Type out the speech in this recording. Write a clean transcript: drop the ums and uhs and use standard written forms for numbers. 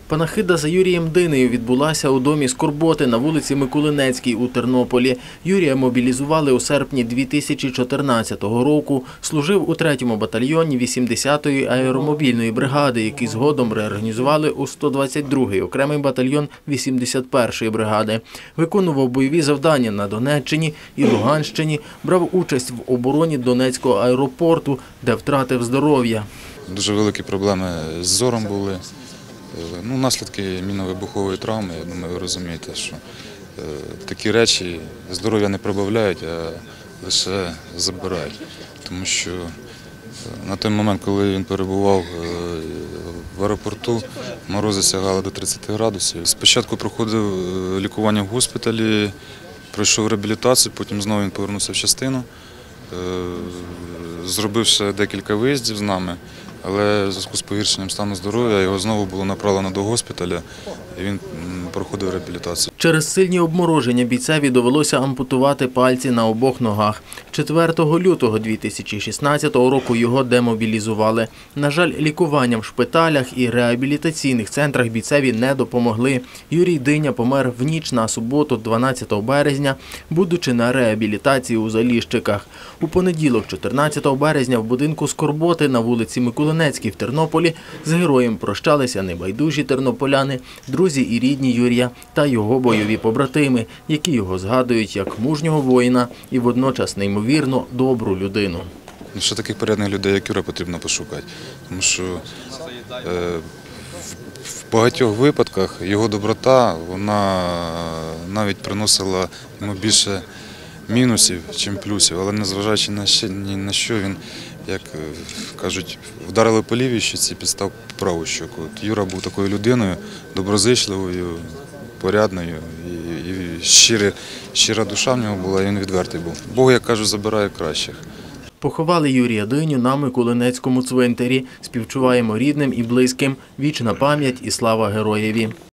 Панахида за Юрієм Динею відбулася у домі Скорботи на вулиці Микулинецькій у Тернополі. Юрія мобілізували у серпні 2014 року. Служив у 3-му батальйоні 80-ї аеромобільної бригади, який згодом реорганізували у 122-й окремий батальйон 81-ї бригади. Виконував бойові завдання на Донеччині і Луганщині, брав участь в обороні Донецького аеропорту, де втратив здоров'я. Дуже великі проблеми з зором були. Наслідки мінно-вибухової травми, я думаю, ви розумієте, що такі речі здоров'я не прибавляють, а лише забирають. Тому що на той момент, коли він перебував в аеропорту, морози сягали до 30 градусів. Спочатку проходив лікування в госпіталі, пройшов реабілітацію, потім знову він повернувся в частину, зробив ще декілька виїздів з нами. Але в зв'язку з погіршенням стану здоров'я його знову було направлено до госпіталя, і він проходив реабілітацію. Через сильні обмороження бійцеві довелося ампутувати пальці на обох ногах. 4 лютого 2016 року його демобілізували. На жаль, лікування в шпиталях і реабілітаційних центрах бійцеві не допомогли. Юрій Диня помер в ніч на суботу, 12 березня, будучи на реабілітації у Заліщиках. У понеділок, 14 березня, в будинку Скорботи на вулиці Микулинецькій в Тернополі з героєм прощалися небайдужі тернополяни, друзі і рідні Юрія та його бойові побратими, які його згадують як мужнього воїна і водночас неймовірно добру людину. Ще таких порядних людей, як Юра, потрібно пошукати, тому що в багатьох випадках його доброта, вона навіть приносила йому більше мінусів, ніж плюсів, але незважаючи ні на що, він, як кажуть, вдарили по лівій щоці, підстав праву щоку. Юра був такою людиною, доброзичливою, порядною, і щира душа в нього була, і він відвертий був. Бог, як кажуть, забирає кращих. Поховали Юрія Диню на Микулинецькому цвинтарі. Співчуваємо рідним і близьким. Вічна пам'ять і слава героєві.